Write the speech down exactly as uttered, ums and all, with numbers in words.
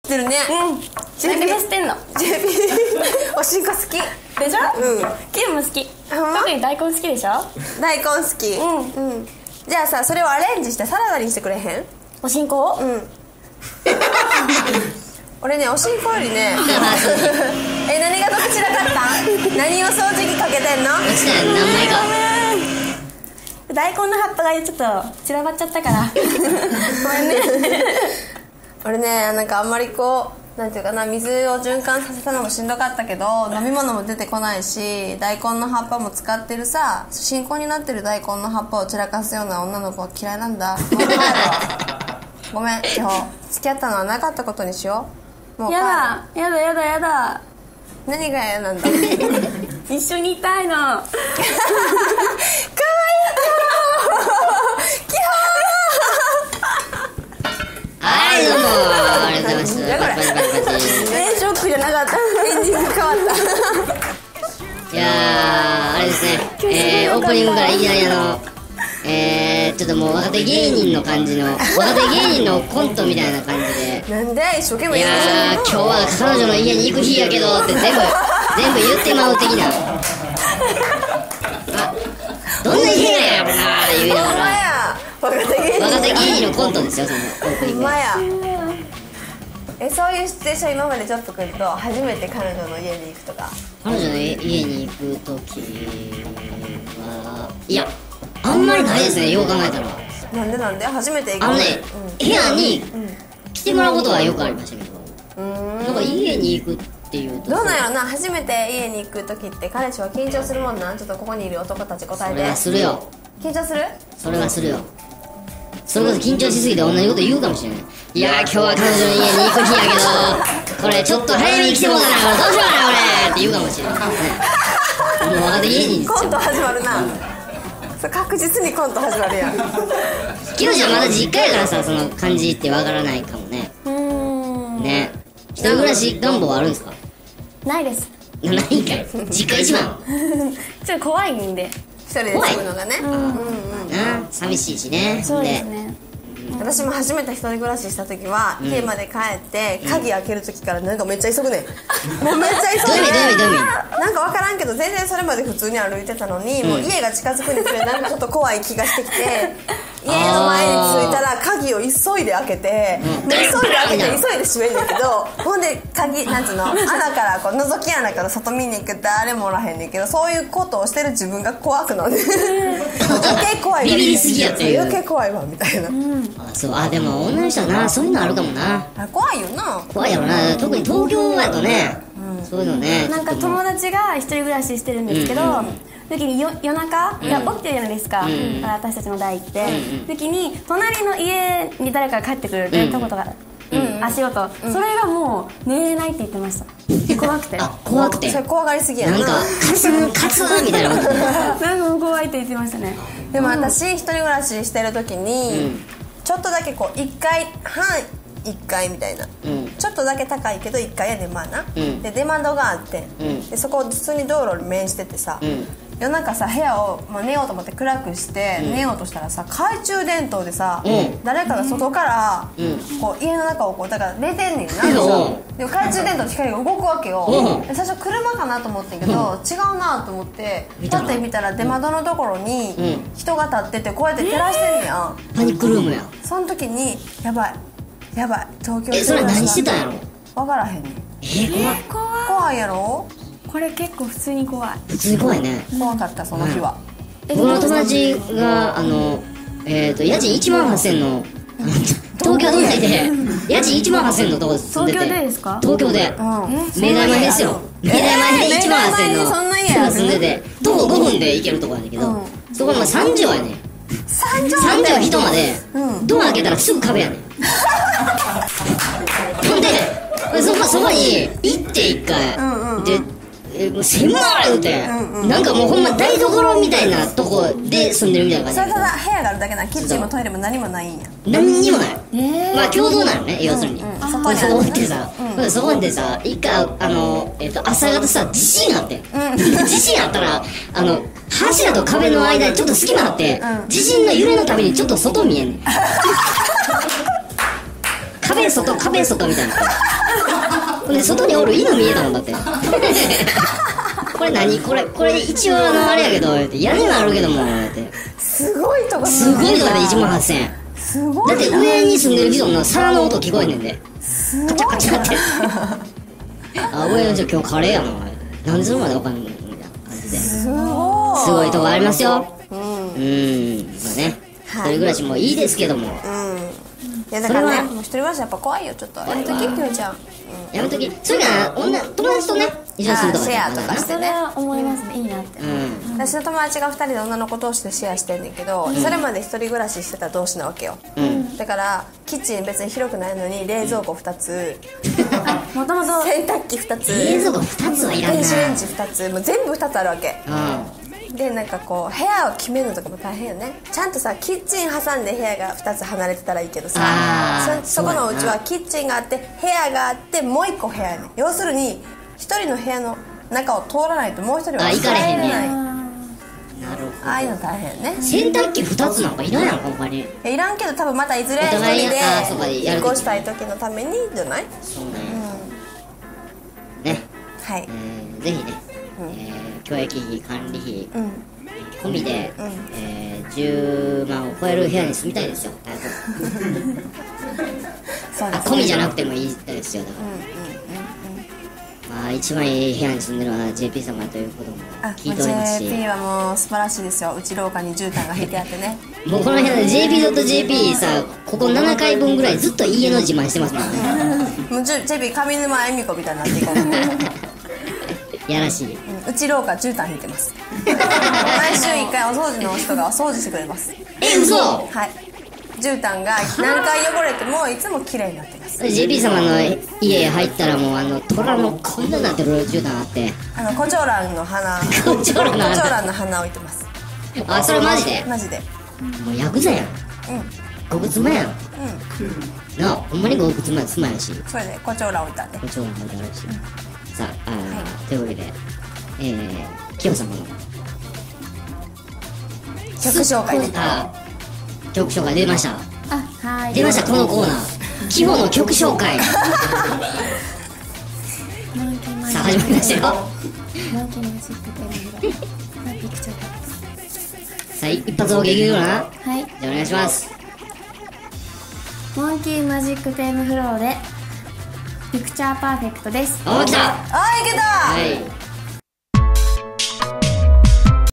ってるね。 うん。ジェピー知ってんの。 ジェピーおしんこ好きでしょ。 うん。 キムも好き。 ほんま特に大根好きでしょ。 大根好き。うんうん。じゃあさ、それをアレンジしてサラダにしてくれへん？ おしんこを。 うん。俺ね、おしんこよりねえ、何がどっちらかったん？何を掃除機かけてんの？ 落ちたよ、何枚か。 大根の葉っぱがちょっと散らばっちゃったからごめんね俺ね、なんかあんまりこうなんていうかな、水を循環させたのもしんどかったけど、飲み物も出てこないし、大根の葉っぱも使ってるさ、新婚になってる大根の葉っぱを散らかすような女の子は嫌いなんだ。ごめん、今日付き合ったのはなかったことにしよう。もうやだやだやだやだ。 何が嫌なんだ一緒にいたいの。かわいいはい、どうもありがとうございます。 やこれパチパチパチパチ。 えー、ショックじゃなかった。エンディング変わったいやー、あれですね、えー、オープニングからいきなりあのえー、ちょっともう若手芸人の感じの若手芸人のコントみたいな感じで、 なんで一生懸命いやー、今日は彼女の家に行く日やけどって全部全部言ってまう的な、あ、どんな家ややろなー言いながら、 若手芸人若手芸人のコントですよ、そのオープニングは。 ほんまや。え、そういうシチュエーション今までちょっと来ると初めて彼女の家に行くとか。 彼女の家に行くときは、いや、あんまりないですね、よう考えたら。 なんでなんで初めて行くあのね、部屋に来てもらうことはよくありましたけど、なんか家に行くっていうと、 どうなんやろな、初めて家に行く時って彼氏は緊張するもんなん？ちょっとここにいる男たち答えて。 それはするよ、 緊張する？ それはするよ。それこそ緊張しすぎて同じこと言うかもしれない。いやー、今日は彼女の家に行く日やけど、これちょっと早めに来てもうたな、これどうしようかな俺って言うかもしれない、ね、もう若手芸人ですよ。 コント始まるな、それ確実にコント始まるやん。 キヨちゃんまだ実家やからさ、その感じってわからないかもね。 うーんね、一人暮らし願望はあるんですか？ ないです。 ないんかい、実家一番ちょっと怖いんで。 一人で住むのがね。うんうん。 な、寂しいしね。 そうですね。 私も初めて一人暮らしした時は、家まで帰って鍵開ける時からなんかめっちゃ急ぐねん。もうめっちゃ急ぐねん。 どういう意味どういう意味どういう意味？ なんか分からんけど全然それまで普通に歩いてたのに、もう家が近づくにつれなんかちょっと怖い気がしてきて、家の前に着いたら鍵を急いで開けて、で急いで開けて急いで閉めんねんけど、ほんで鍵なんつうの、穴からこう覗き穴から外見に行く誰もおらへんねんけど、そういうことをしてる自分が怖くなる。余計怖いわ。 ビビりすぎやっていう。 余計怖いわみたいな。 あ、そう、あ、でも女の人はな、そういうのあるかもな。 あ、怖いよな。 怖いやろな、特に東京やとね、そういうのね。 なんか友達が一人暮らししてるんですけど、時によ夜中、いや起きてるじゃないですか、私たちの代って、時に隣の家に誰かが帰ってくるってとことか、足音、それがもう寝れないって言ってました。怖くて。 あ、怖くて。 それ怖がりすぎやな。 なんかカツンカツンみたいな。 なんかもう怖いって言ってましたね。 でも私一人暮らししてる時に、ちょっとだけこういっかい半いっかいみたいな、うん、ちょっとだけ高いけどいっかいやねん、まあな、うん、で出窓があって、うん、でそこ普通に道路に面しててさ、うん、夜中さ部屋を、まあ、寝ようと思って暗くして、うん、寝ようとしたらさ懐中電灯でさ、うん、誰かが外から、うん、こう家の中をこうだから寝てんねんな、うん、でも懐中電灯の光が動くわけよ、うん、で最初車かなと思ってんけど、うん、違うなと思ってパッて見たら出窓のところに人が立っててこうやって照らしてんねやん、 パニックルームや。 その時にやばいやばい東京え、それ何してたんやろ？ 分からへんねん。 え、怖い怖いやろ？ これ結構普通に怖い。 普通に怖いね。 怖かったその日は。 僕の友達があのえっと家賃いちまんはっせんの東京都内で家賃いちまんはっせんのとこ住んでて。 東京でですか？ 東京で。明大前ですよ。明大前でいちまんはっせんの人住んでて、徒歩ごふんで行けるとこやねんけど、そこのさん畳やねん。さん畳人までドア開けたらすぐ壁やねん。ほんでそこそこに行って一回、うんうん、でえもう狭い言うて、うんうん、なんかもうほんま台所みたいなとこで住んでるみたいな感じ。 それただ部屋があるだけな、キッチンもトイレも何もないんや。 何にもない、えー、まあ共同なのね、要するに、うんうん、そこに置いてさ、うん、そこでさ一回あの、えー、と朝方さ地震あって、うん、地震あったらあの柱と壁の間にちょっと隙間あって、うん、地震の揺れのためにちょっと外見えんねん。壁壁外壁外みたいな。ほんで外におる犬見えたもんだって。これ何これこれ一応あのあれやけど屋根はあるけどもってすごいとこすごいとこでいちまんはっせんえん。 すごい。 だって上に住んでる人の皿の音聞こえんねんで。カチャカチャって。あ、上の人今日カレーやな。何時までわかんないみたいな感じで。 すごい。 すごいとこありますよ。うん。うん。まあね。一人暮らしもいいですけども。 うん。いやだからね、もう一人暮らしやっぱ怖いよちょっと。やめときひろちゃん。 やめとき。それから女友達とね一緒にするとかシェアとかしそれてね。 は思いますね、いいなって。 私の友達がふたりで女の子同士でシェアしてんねんけど、それまで一人暮らししてた同士なわけよ。だからキッチン別に広くないのに冷蔵庫ふたつ、 もともと洗濯機ふたつ、 冷蔵庫ふたつはいらんな。 電子レンジふたつ、もう全部ふたつあるわけ。 うん。 でなんかこう部屋を決めるのとかも大変よね。ちゃんとさキッチン挟んで部屋がふたつ離れてたらいいけどさ、 あーそそこのうちはキッチンがあって部屋があってもう一個部屋やねん。要するに一人の部屋の中を通らないともう一人はあ行かれへんね入ない。 なるほああいうの大変ね。 ど。洗濯機ふたつなんかいらんやん他に。 いらんけど多分またいずれ一お互い人であそうかやる引っ越したい時のためにじゃない？ そうね。ね。 はい。 えーぜひね、えー教育費管理費うん。 込みで、えーじゅうまんを超える部屋に住みたいですよ。早くそうです。 あ込みじゃなくてもいいですよだから。まあ一番いい部屋に住んでるのは ジェーピー 様ということもあ、 聞いておりますし、 ジェーピー はもう素晴らしいですよ。うち廊下に絨毯が引いてあってね。 もうこの部屋で ジェーピー ジェーピー さここななかいぶんぐらいずっと家の自慢してますもんね。 もうジェジェビー上沼恵美子みたいになっていこう。 やらしい。 うん、うち廊下絨毯引いてます。毎週いっかいお掃除の人がお掃除してくれます。 え嘘。 はい。絨毯が何回汚れてもいつも綺麗になってます。 ジェーピー 様の家入ったらもうあの虎のこんななってる絨毯あってあのコチョウランの花コチョウランの花コチョウランの花置いてます。 あそれマジでマジで。 もうヤクザやんうん極妻やんうん。 なあほんまに極妻妻やしそれでコチョウラン置いたんで。 こっちも置いてあるしさあ、あというわけでえー、キヨ様の曲紹介ね。 あ曲紹介出ましたあ、はい。 出ましたこのコーナーキヨの曲紹介さあ始まりましたよモンキーマジックテーマフローでピクチャーパさあ一発を激流だなーはいじゃあお願いしますモンキーマジックテームフローでピクチャーパーフェクトです。 おー来たあーいけた。 はい